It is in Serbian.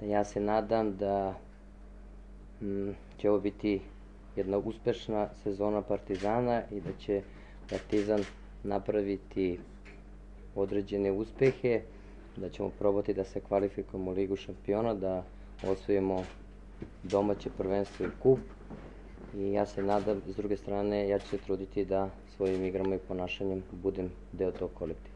Ja se nadam da će ovo biti jedna uspešna sezona Partizana i da će Partizan napraviti određene uspehe, da ćemo probati da se kvalifikujemo u Ligu šampiona, da osvojimo domaće prvenstvo i kup. I ja se nadam, s druge strane, ja ću se truditi da svojim igrama i ponašanjem budem deo tog kolektiva.